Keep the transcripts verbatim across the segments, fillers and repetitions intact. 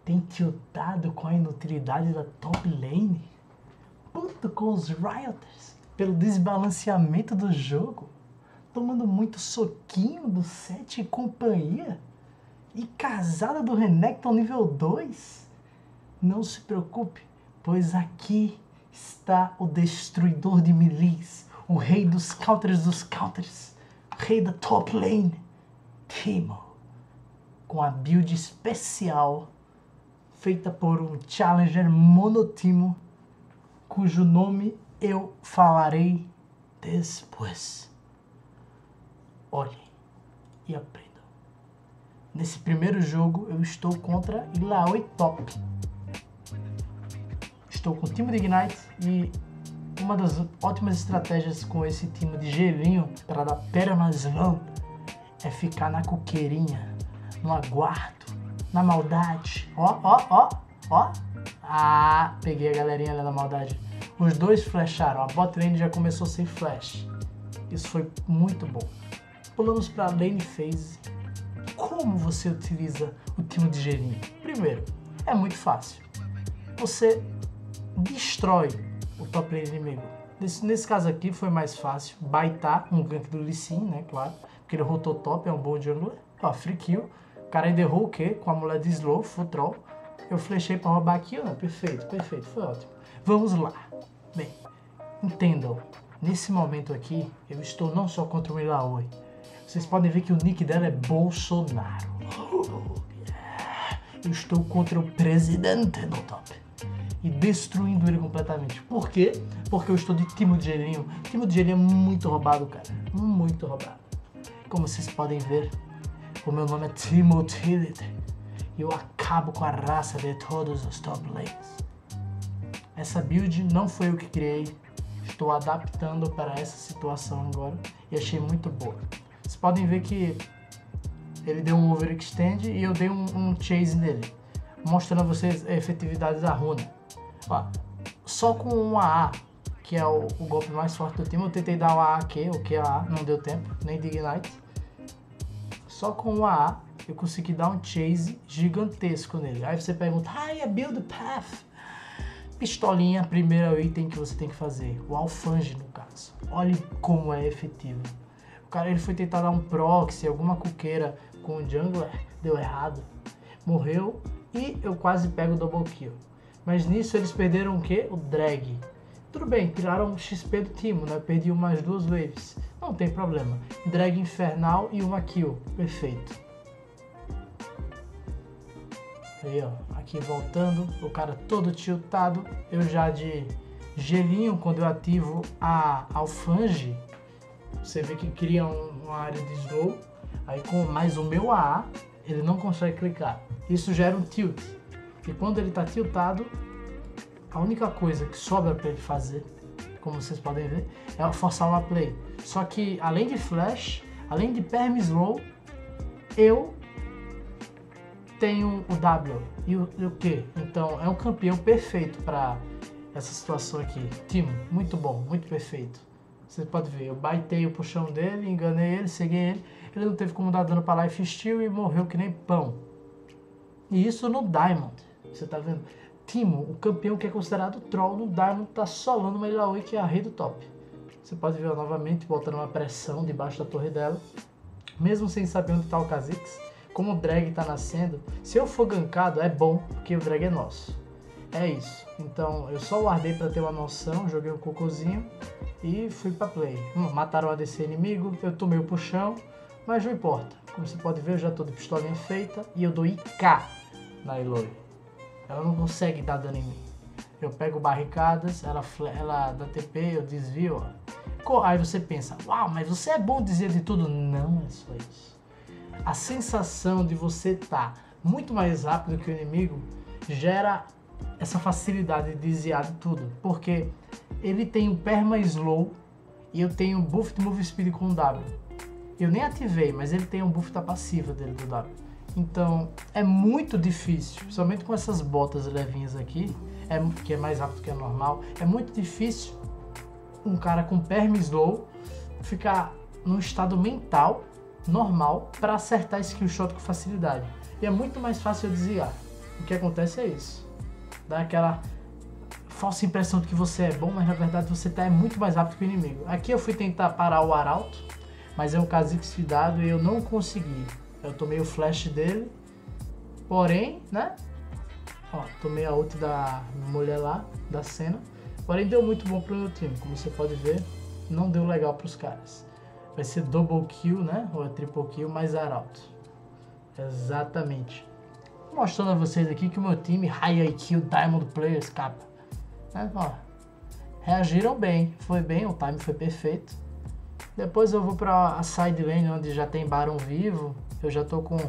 tem tiltado com a inutilidade da top lane, puto com os Rioters, pelo desbalanceamento do jogo, tomando muito soquinho do Sete e companhia, e casada do Renekton nível dois. Não se preocupe, pois aqui está o destruidor de melees, o rei dos counters dos counters, o rei da top lane, Teemo, com a build especial feita por um challenger monotimo, cujo nome eu falarei depois. Olhem e aprendam. Nesse primeiro jogo eu estou contra Illaoi top. Estou com o time de Ignite e uma das ótimas estratégias com esse time de gelinho para dar permaslam é ficar na coqueirinha, no aguardo, na maldade. Ó, ó, ó, ó. Ah, peguei a galerinha ali na maldade. Os dois flasharam, a bot lane já começou sem flash. Isso foi muito bom. Pulamos para a lane phase. Como você utiliza o time de gelinho? Primeiro, é muito fácil. Você destrói o top lane inimigo. Nesse, nesse caso aqui foi mais fácil. Baitar um gank do Lee Sin, né? Claro. Porque ele rotou top, é um bom jungler. Ó, free kill. O cara ainda errou o quê? Com a mulher de slow, full troll. Eu flechei pra roubar aqui, né? Perfeito, perfeito. Foi ótimo. Vamos lá. Bem, entendam. Nesse momento aqui, eu estou não só contra o Illaoi. Vocês podem ver que o nick dela é Bolsonaro. Eu estou contra o presidente no top. E destruindo ele completamente. Por quê? Porque eu estou de Teemo de gelinho. Teemo de gelinho é muito roubado, cara. Muito roubado. Como vocês podem ver, o meu nome é Teemo Utility. E eu acabo com a raça de todos os top lanes. Essa build não foi eu que criei. Estou adaptando para essa situação agora. E achei muito boa. Vocês podem ver que ele deu um overextend e eu dei um, um chase nele. Mostrando a vocês a efetividade da runa. Ó, só com um A A, que é o, o golpe mais forte do time, eu tentei dar o A A Q, o Q A A, não deu tempo, nem de Ignite. Só com o A A eu consegui dar um chase gigantesco nele. Aí você pergunta, ah, é build path. Pistolinha, primeiro item que você tem que fazer, o alfange no caso. Olha como é efetivo. O cara ele foi tentar dar um proxy, alguma coqueira com o jungler, deu errado, morreu e eu quase pego o double kill. Mas nisso eles perderam o quê? O drag. Tudo bem, tiraram o X P do Teemo, né? Perdi umas duas waves. Não tem problema. Drag infernal e uma kill. Perfeito. Aí, ó. Aqui voltando. O cara todo tiltado. Eu já de gelinho, quando eu ativo a alfange, você vê que cria um, uma área de slow. Aí com mais o meu A A, ele não consegue clicar. Isso gera um tilt. E quando ele está tiltado, a única coisa que sobra para ele fazer, como vocês podem ver, é forçar uma play. Só que além de flash, além de perm slow, eu tenho o W. E o, e o Q? Então é um campeão perfeito para essa situação aqui. Teemo, muito bom, muito perfeito. Você pode ver, eu baitei o puxão dele, enganei ele, segui ele. Ele não teve como dar dano para life steal e morreu que nem pão. E isso no Diamond. Você tá vendo? Teemo, o campeão que é considerado troll no Diamond, tá solando uma Illaoi que é a rei do top. Você pode ver novamente botando uma pressão debaixo da torre dela. Mesmo sem saber onde tá o Kha'Zix. Como o drag tá nascendo, se eu for gankado é bom, porque o drag é nosso. É isso. Então eu só guardei para ter uma noção, joguei um cocôzinho e fui pra play. Hum, mataram o A D C inimigo, eu tomei o puxão, mas não importa. Como você pode ver, eu já tô de pistolinha feita e eu dou I K na Illaoi. Ela não consegue dar dano em mim. Eu pego barricadas, ela, ela dá T P, eu desvio. Ó. Aí você pensa, uau, mas você é bom dizer de tudo. Não é só isso. A sensação de você estar muito mais rápido que o inimigo gera essa facilidade de desviar de tudo. Porque ele tem um perma slow e eu tenho um buff de move speed com o W. Eu nem ativei, mas ele tem um buff da passiva dele do W. Então é muito difícil, principalmente com essas botas levinhas aqui, é, que é mais rápido que a normal, é muito difícil um cara com perm slow ficar num estado mental normal para acertar skill shot com facilidade. E é muito mais fácil eu desviar. o que acontece é isso. Dá aquela falsa impressão de que você é bom, mas na verdade você tá é muito mais rápido que o inimigo. Aqui eu fui tentar parar o Arauto, mas é um Kha'Zix fidado e eu não consegui. Eu tomei o flash dele, porém, né? Ó, tomei a ult da mulher lá, da cena. Porém deu muito bom pro meu time, como você pode ver, não deu legal pros caras. Vai ser double kill, né? Ou é triple kill mais Arauto. Exatamente. Mostrando a vocês aqui que o meu time, High I Q Diamond Players, capa. Né? Ó, reagiram bem, foi bem, o time foi perfeito. Depois eu vou para a side lane, onde já tem Baron vivo. Eu já tô com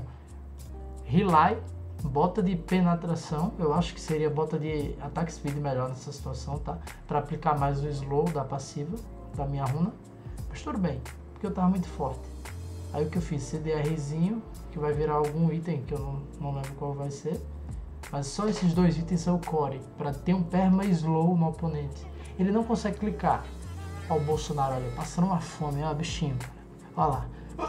Relay, bota de penetração. Eu acho que seria bota de ataque speed melhor nessa situação, tá? Para aplicar mais o slow da passiva da minha runa. Mas tudo bem, porque eu tava muito forte. Aí o que eu fiz? CDRzinho, que vai virar algum item que eu não, não lembro qual vai ser. Mas só esses dois itens são o core, para ter um perma slow no oponente. Ele não consegue clicar. Olha o Bolsonaro ali, passando uma fome, ó, bichinho. Olha lá.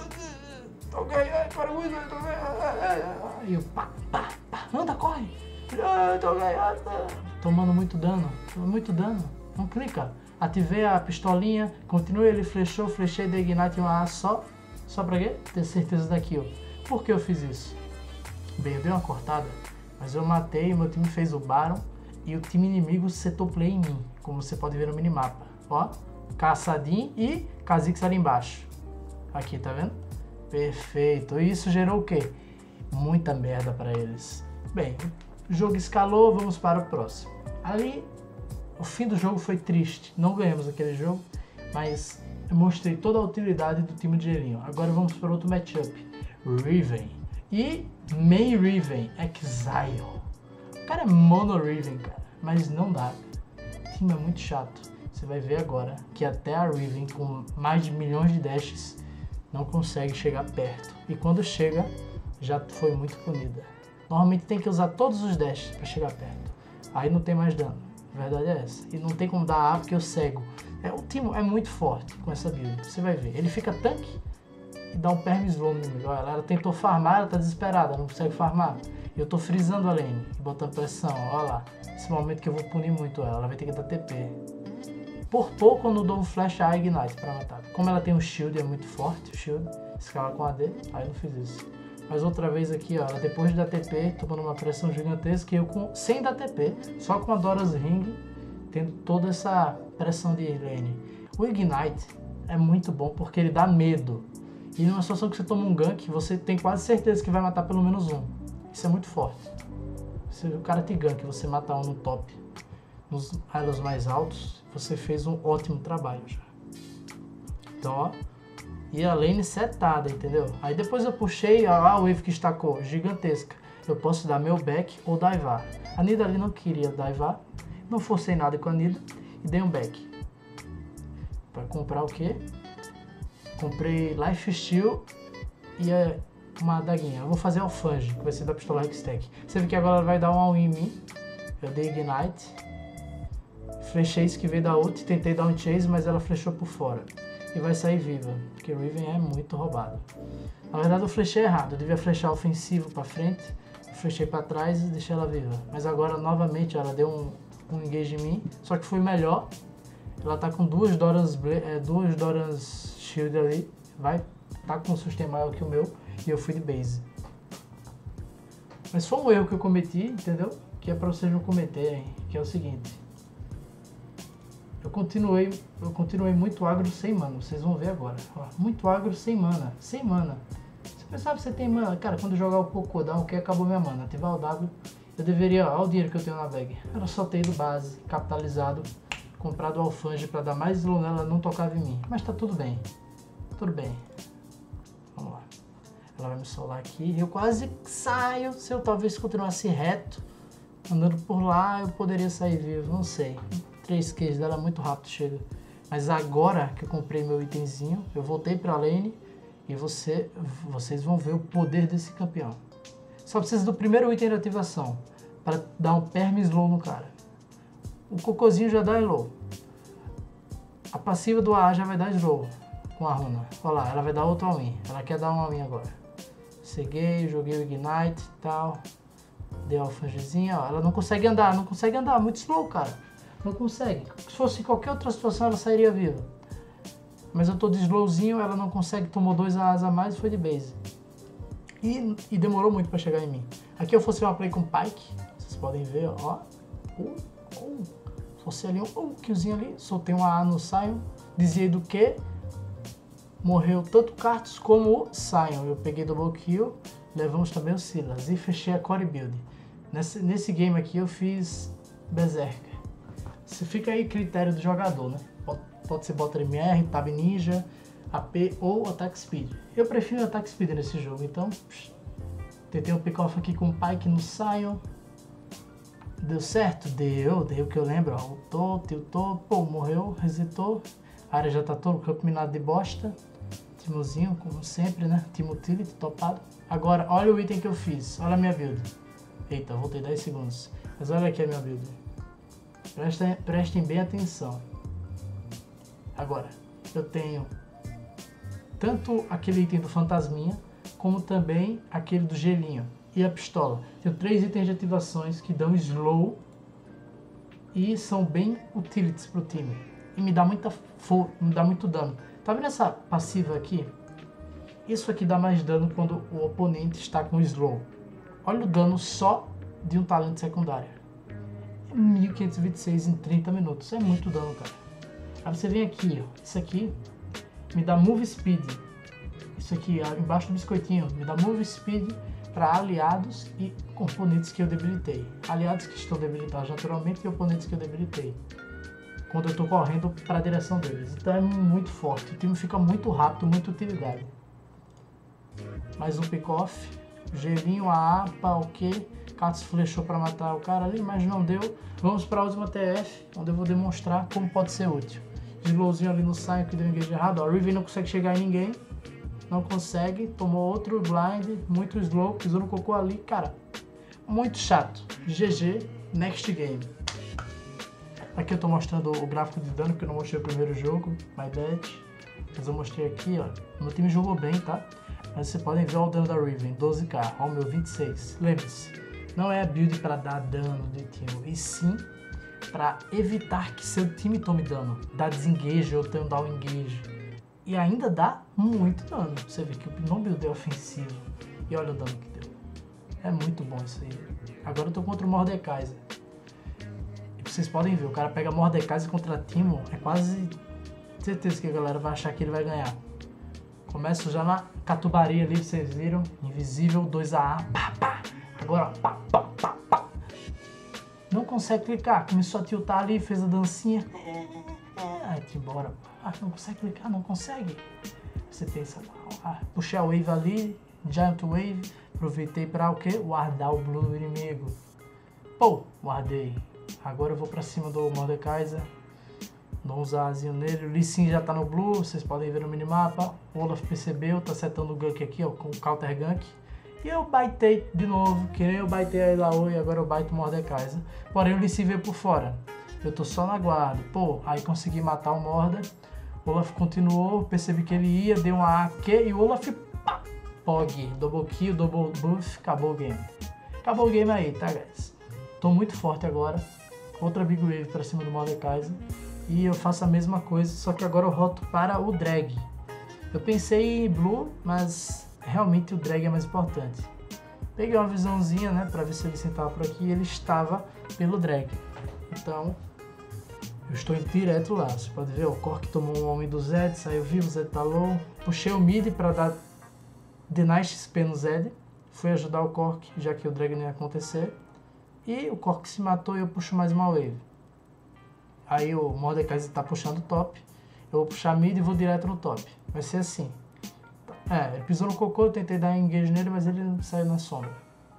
Tô ganhando, para muito, tô ganhando. E eu, pá, pá, pá, anda, corre. Tô ganhando. Tomando muito dano, muito dano. Não clica. Ativei a pistolinha, continuei, ele flechou, flechei, dei ignite em uma A só. Só pra quê? Ter certeza da kill. Por que eu fiz isso? Bem, eu dei uma cortada, mas eu matei, meu time fez o Baron e o time inimigo setou play em mim, como você pode ver no minimapa. Ó, caçadinho e Kha'Zix ali embaixo. Aqui, tá vendo? Perfeito. E isso gerou o quê? Muita merda pra eles. Bem, o jogo escalou, vamos para o próximo. Ali, o fim do jogo foi triste. Não ganhamos aquele jogo, mas eu mostrei toda a utilidade do time de gelinho. Agora vamos para outro matchup. Riven. E Main Riven, Exile. O cara é mono Riven, cara. Mas não dá. O time é muito chato. Você vai ver agora que até a Riven, com mais de milhões de dashes, não consegue chegar perto. E quando chega, já foi muito punida. Normalmente tem que usar todos os dashes para chegar perto. Aí não tem mais dano. A verdade é essa. E não tem como dar A porque eu cego. É, o Timo é muito forte com essa build. Você vai ver. Ele fica tanque e dá um perma slow no inimigo. Olha, ela tentou farmar, ela tá desesperada, não consegue farmar. E eu tô frisando a lane e botando pressão. Olha lá. Esse momento que eu vou punir muito ela. Ela vai ter que dar T P. Por pouco eu não dou um flash a Ignite pra matar. Como ela tem um shield, é muito forte o shield. Escala com A D, aí eu não fiz isso. Mas outra vez aqui, ó, ela depois de dar T P, tomando uma pressão gigantesca, e eu com, sem dar T P, só com a Dora's Ring, tendo toda essa pressão de lane. O Ignite é muito bom porque ele dá medo. E numa situação que você toma um gank, você tem quase certeza que vai matar pelo menos um. Isso é muito forte. Se o cara te gank e você matar um no top, nos elos mais altos, você fez um ótimo trabalho já. Então, ó. E a lane setada, entendeu? Aí depois eu puxei a, a wave que estacou, gigantesca. Eu posso dar meu back ou divar. A Nida ali não queria divar. Não forcei nada com a Nida e dei um back. Para comprar o quê? Comprei Life Steal e é uma adaguinha. Eu vou fazer Alfange, que vai ser da pistola Hextech. Você vê que agora ela vai dar um all in mim. Eu dei Ignite. Flechei, esquivei da ult, tentei dar um chase, mas ela flechou por fora. E vai sair viva, porque Riven é muito roubado. Na verdade eu flechei errado, eu devia flechar ofensivo pra frente. Eu flechei pra trás e deixei ela viva. Mas agora novamente ela deu um, um engage em mim, só que foi melhor. Ela tá com duas Doran's, é, duas Doran's Shield ali, vai tá com um sustain maior que o meu, e eu fui de base. Mas foi um erro que eu cometi, entendeu? Que é pra vocês não cometerem, que é o seguinte. Eu continuei, eu continuei muito agro sem mana, vocês vão ver agora. Ó, muito agro sem mana, sem mana. Você pensava que você tem mana? Cara, quando eu jogar o Cocodão, que acabou minha mana, ativar o W, eu deveria, olha o dinheiro que eu tenho na bag. Era só ter ido base, capitalizado, comprado o Alfange pra dar mais slow nela, não tocava em mim. Mas tá tudo bem, tudo bem. Vamos lá. Ela vai me solar aqui, eu quase saio, se eu talvez continuasse reto, andando por lá, eu poderia sair vivo, não sei. três kills dela muito rápido chega. Mas agora que eu comprei meu itemzinho, eu voltei pra lane e você, vocês vão ver o poder desse campeão. Só precisa do primeiro item de ativação para dar um perma slow no cara. O cocôzinho já dá slow. A passiva do A A já vai dar slow com a runa. Olha lá, ela vai dar outro all-in. Ela quer dar um all-in agora. Ceguei, joguei o Ignite e tal. Deu a alfangezinha, ó. Ela não consegue andar, não consegue andar. Muito slow, cara. Não consegue. Se fosse em qualquer outra situação, ela sairia viva. Mas eu tô de slowzinho, ela não consegue. Tomou dois A A a mais e foi de base. E, e demorou muito pra chegar em mim. Aqui eu fosse uma play com Pyke. Vocês podem ver, ó. Uh, uh. Fosse ali um uh, killzinho ali. Soltei um A A no Sion. Dizia do que morreu tanto o Karthus como o Sion. Eu peguei double kill. Levamos também o Silas. E fechei a core build. Nesse, nesse game aqui eu fiz Berserker. Você fica aí critério do jogador, né? Pode, pode ser bota M R, Tab Ninja, A P ou Attack Speed. Eu prefiro Attack Speed nesse jogo, então psh, tentei um pick-off aqui com o Pyke no Sion. Deu certo? Deu, deu que eu lembro. Ó, ultou, tiltou, pô, morreu, resetou. A área já tá todo, campo minado de bosta. Timozinho, como sempre, né? Timo Utility, topado. Agora, olha o item que eu fiz. Olha a minha build. Eita, voltei dez segundos. Mas olha aqui a minha build. Prestem, prestem bem atenção. Agora, eu tenho tanto aquele item do fantasminha, como também aquele do gelinho e a pistola. Tenho três itens de ativações que dão slow e são bem utilities pro time. E me dá muita fo me dá muito dano. Tá vendo essa passiva aqui? Isso aqui dá mais dano quando o oponente está com slow. Olha o dano só de um talento secundário. mil quinhentos e vinte e seis em trinta minutos. É muito dano, cara. Aí você vem aqui, ó. Isso aqui me dá move speed. Isso aqui, embaixo do biscoitinho, me dá move speed para aliados e componentes que eu debilitei. Aliados que estão debilitados naturalmente e oponentes que eu debilitei. Quando eu estou correndo para a direção deles. Então é muito forte. O time fica muito rápido, muita utilidade. Mais um pick-off. Gelinho, A A, pau que. Karthus flechou para matar o cara ali, mas não deu. Vamos para a última T F, onde eu vou demonstrar como pode ser útil. Slowzinho ali no Sion que deu engage errado. Ó, a Riven não consegue chegar em ninguém. Não consegue. Tomou outro blind. Muito slow. Pisou no cocô ali. Cara, muito chato. G G. Next game. Aqui eu tô mostrando o gráfico de dano, que eu não mostrei o primeiro jogo. My bad. Mas eu mostrei aqui, ó. Meu time jogou bem, tá? Mas vocês podem ver o dano da Riven. doze K. Ó, o meu vinte e seis. Lembre-se. Não é a build para dar dano de time. E sim para evitar que seu time tome dano. Dá desengage ou tem um down engage. E ainda dá muito dano. Você vê que o não build é ofensivo. E olha o dano que deu. É muito bom isso aí. Agora eu tô contra o Mordekaiser. E vocês podem ver, o cara pega Mordekaiser contra Timo. É quase certeza que a galera vai achar que ele vai ganhar. Começo já na catubaria ali, vocês viram. Invisível, dois A A. Pá, pá. Agora, pá, pá, pá, pá. Não consegue clicar. Começou a tiltar ali, fez a dancinha. Ai, te embora. Ah, não consegue clicar, não consegue. Você pensa, ah, puxei a wave ali, Giant Wave. Aproveitei para o quê? Guardar o blue do inimigo. Pô, guardei. Agora eu vou para cima do Mordekaiser. Dou um zazinho nele. O Lee Sin já tá no blue, vocês podem ver no minimapa. O Olaf percebeu, tá setando o gank aqui, ó, com o counter gank. E eu baitei de novo, que nem eu baitei a Illaoi e agora eu baito o Mordekaiser. Porém o Lee Sin veio por fora. Eu tô só na guarda. Pô, aí consegui matar o Morda. O Olaf continuou, percebi que ele ia, deu uma A Q e o Olaf, pá, Pog. Double kill, double buff, acabou o game. Acabou o game aí, tá, guys? Tô muito forte agora. Outra Big Wave pra cima do Mordekaiser. E eu faço a mesma coisa, só que agora eu roto para o drag. Eu pensei em blue, mas realmente o drag é mais importante. Peguei uma visãozinha, né, pra ver se ele sentava por aqui e ele estava pelo drag. Então, eu estou indo direto lá. Você pode ver, o Cork tomou um homem do Zed, saiu vivo, o Zed tá low. Puxei o mid pra dar deny X P no Zed. Fui ajudar o Cork, já que o drag não ia acontecer. E o Cork se matou e eu puxo mais uma wave. Aí o Mordekaiser tá puxando o top. Eu vou puxar mid e vou direto no top. Vai ser assim. É, ele pisou no cocô, eu tentei dar engage nele, mas ele saiu na sombra.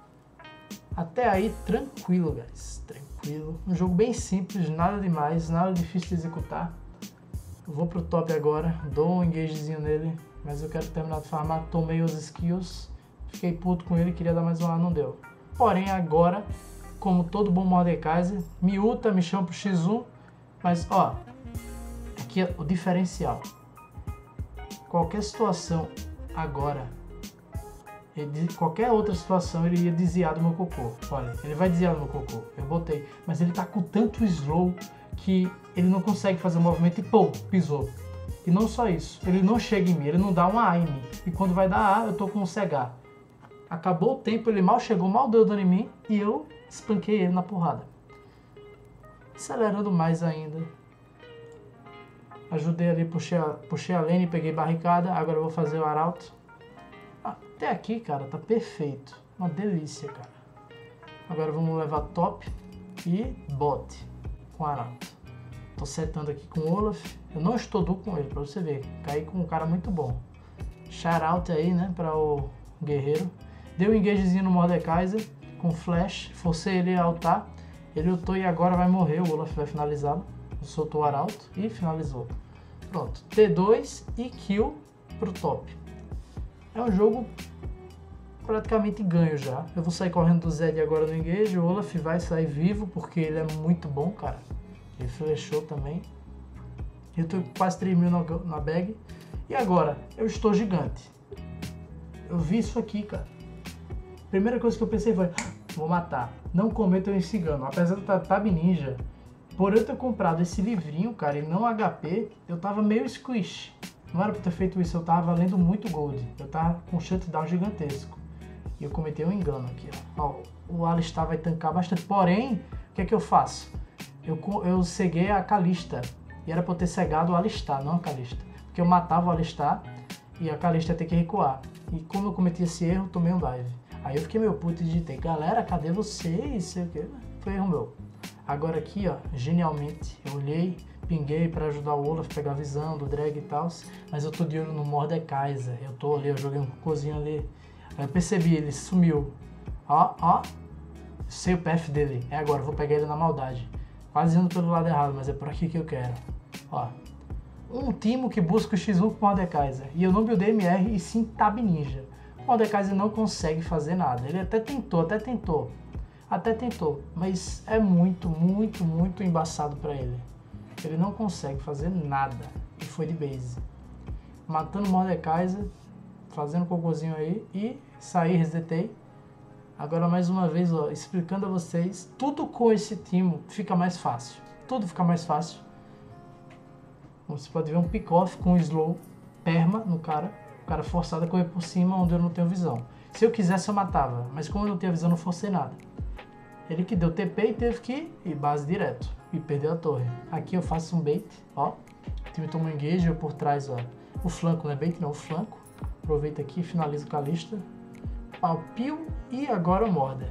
Até aí, tranquilo, guys. Tranquilo. Um jogo bem simples, nada demais, nada difícil de executar. Eu vou pro top agora, dou um engagezinho nele, mas eu quero terminar de farmar. Tomei os skills, fiquei puto com ele, queria dar mais uma, não deu. Porém, agora, como todo bom Mordekaiser, me ulta, me chama pro X um. Mas, ó, aqui é o diferencial. Qualquer situação agora, Ele, qualquer outra situação ele ia desviar do meu cocô. Olha, ele vai desviar do meu cocô. Eu botei. Mas ele tá com tanto slow que ele não consegue fazer o movimento e pô, pisou. E não só isso, ele não chega em mim, ele não dá uma A em mim. E quando vai dar A, eu tô com um C H. Acabou o tempo, ele mal chegou, mal deu dano em mim e eu espanquei ele na porrada. Acelerando mais ainda. Ajudei ali, puxei a, puxei a lane, peguei barricada. Agora eu vou fazer o arauto. Até aqui, cara, tá perfeito. Uma delícia, cara. Agora vamos levar top e bot com arauto. Tô setando aqui com o Olaf. Eu não estou duo com ele, pra você ver. Caí com um cara muito bom. Shout aí, né, pra o guerreiro. Deu um engagezinho no Mordekaiser com flash. Forcei ele a altar. Ele ultou e agora vai morrer. O Olaf vai finalizá-lo. Soltou o arauto e finalizou. Pronto. T dois e kill pro top. É um jogo praticamente ganho já. Eu vou sair correndo do Zed agora no engage. O Olaf vai sair vivo porque ele é muito bom, cara. Ele flashou também. Eu tô com quase três mil na, na bag. E agora? Eu estou gigante. Eu vi isso aqui, cara. Primeira coisa que eu pensei foi: vou matar. Não cometam esse engano. Apesar do Tab Ninja, por eu ter comprado esse livrinho, cara, e não H P, eu tava meio squish. Não era pra ter feito isso, eu tava valendo muito gold. Eu tava com um shutdown gigantesco. E eu cometi um engano aqui, ó. Ó, o Alistar vai tancar bastante. Porém, o que é que eu faço? Eu, eu ceguei a Kalista. E era pra eu ter cegado o Alistar, não a Kalista. Porque eu matava o Alistar e a Kalista ia ter que recuar. E como eu cometi esse erro, tomei um dive. Aí eu fiquei meio puto e digitei: galera, cadê vocês? Sei o quê. Foi erro meu. Agora aqui, ó, genialmente, eu olhei, pinguei pra ajudar o Olaf a pegar a visão do drag e tal, mas eu tô de olho no Mordekaiser. Eu tô ali, eu joguei um cocôzinho ali. Aí eu percebi, ele sumiu. Ó, ó, sei o P F dele. É agora, eu vou pegar ele na maldade. Quase indo pelo lado errado, mas é por aqui que eu quero. Ó, um Timo que busca o X um com o Mordekaiser. E eu não buildei M R e sim Tab Ninja. O Mordekaiser não consegue fazer nada. Ele até tentou, até tentou. Até tentou, mas é muito, muito, muito embaçado pra ele. Ele não consegue fazer nada. E foi de base. Matando o Mordekaiser, fazendo cocôzinho aí e saí, resetei. Agora mais uma vez, ó, explicando a vocês, tudo com esse Timo fica mais fácil. Tudo fica mais fácil. Como você pode ver, um pick-off com slow perma no cara. O cara forçado a correr por cima onde eu não tenho visão. Se eu quisesse eu matava, mas como eu não tinha visão eu não forcei nada. Ele que deu T P e teve que ir base direto. E perdeu a torre. Aqui eu faço um bait, ó. O time toma um engage, eu por trás, ó. O flanco, não é bait não, o flanco. Aproveita aqui, finaliza o Kalista. Palpio e agora o Morder.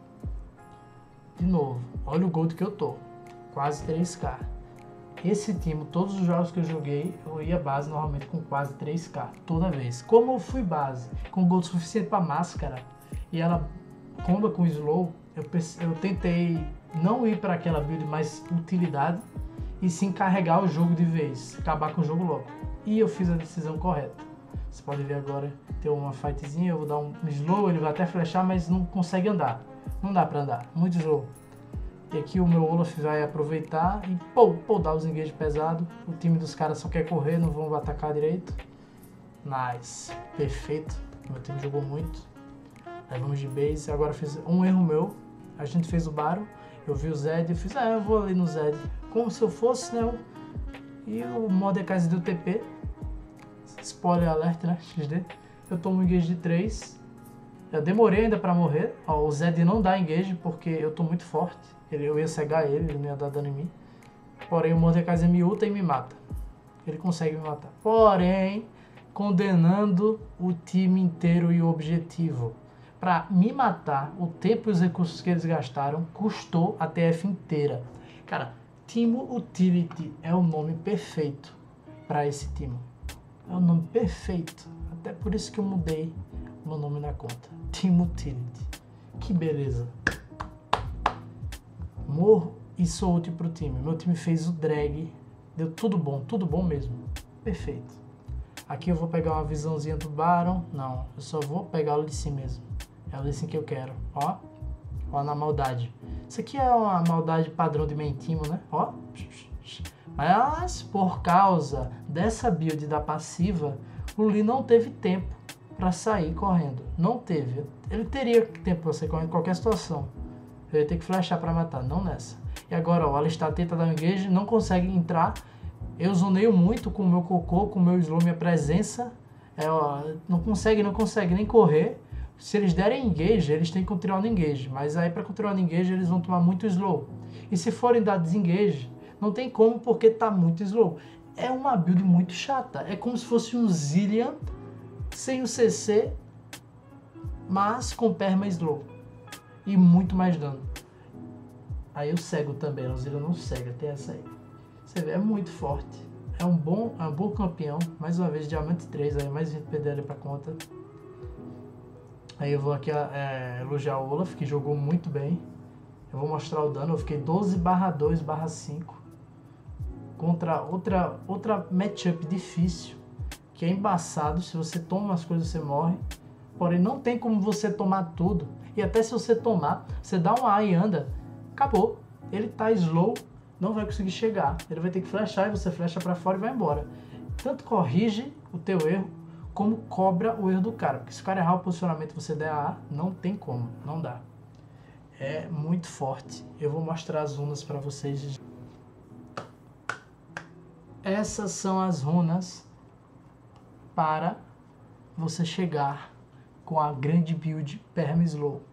De novo, olha o gold que eu tô. Quase três K. Esse time, todos os jogos que eu joguei, eu ia base normalmente com quase três K. Toda vez. Como eu fui base, com gold suficiente pra máscara, e ela comba com slow, eu, eu tentei não ir para aquela build mais utilidade, e sim carregar o jogo de vez. Acabar com o jogo logo. E eu fiz a decisão correta. Você pode ver agora, tem uma fightzinha, eu vou dar um slow, ele vai até flechar, mas não consegue andar. Não dá pra andar, muito slow. E aqui o meu Olaf vai aproveitar e pô, pô, dar os engage pesado. O time dos caras só quer correr, não vão atacar direito. Nice, perfeito. Meu time jogou muito. Aí vamos de base, agora fiz um erro meu. A gente fez o Baron, eu vi o Zed, eu fiz, ah, eu vou ali no Zed. Como se eu fosse, né? E o Mordekaiser deu T P. Spoiler alert, né? X D. Eu tomo um engage de três. Eu demorei ainda pra morrer. Ó, o Zed não dá engage porque eu tô muito forte. Ele, eu ia cegar ele, ele não ia dar dano em mim. Porém, o Mordekaiser me ulta e me mata. Ele consegue me matar. Porém, condenando o time inteiro e o objetivo. Pra me matar, o tempo e os recursos que eles gastaram custou a T F inteira. Cara, Timo Utility é o nome perfeito pra esse Timo. É o nome perfeito. Até por isso que eu mudei o meu nome na conta. Timo Utility. Que beleza. Morro e sou útil pro time. Meu time fez o drag. Deu tudo bom, tudo bom mesmo. Perfeito. Aqui eu vou pegar uma visãozinha do Baron. Não, eu só vou pegar o Lee mesmo. É o Lee que eu quero. Ó. Ó na maldade. Isso aqui é uma maldade padrão de main Timo, né? Ó. Mas por causa dessa build da passiva, o Lee não teve tempo para sair correndo. Não teve. Ele teria tempo para sair correndo em qualquer situação. Eu ia ter que flashar para matar, não nessa. E agora, ó, o Alistar tenta dar um engage, não consegue entrar. Eu zoneio muito com o meu cocô, com o meu slow, minha presença. É, ó, não consegue, não consegue nem correr. Se eles derem engage, eles têm que continuar no engage. Mas aí para continuar no engage, eles vão tomar muito slow. E se forem dar desengage, não tem como porque tá muito slow. É uma build muito chata. É como se fosse um Zilean sem o C C, mas com perma slow. E muito mais dano. Aí eu cego também, o Zilean não cega, tem essa aí. Você vê, é muito forte. É um bom, é um bom campeão. Mais uma vez, diamante três, aí mais vinte P D L pra conta. Aí eu vou aqui é, elogiar o Olaf, que jogou muito bem. Eu vou mostrar o dano. Eu fiquei doze barra dois barra cinco. Contra outra, outra matchup difícil. Que é embaçado. Se você toma as coisas, você morre. Porém, não tem como você tomar tudo. E até se você tomar, você dá um A e anda. Acabou. Ele tá slow. Não vai conseguir chegar. Ele vai ter que flashar e você flasha pra fora e vai embora. Tanto corrige o teu erro, como cobra o erro do cara. Porque se o cara errar o posicionamento e você der A, não tem como, não dá. É muito forte. Eu vou mostrar as runas para vocês. Essas são as runas para você chegar com a grande build Perma Slow.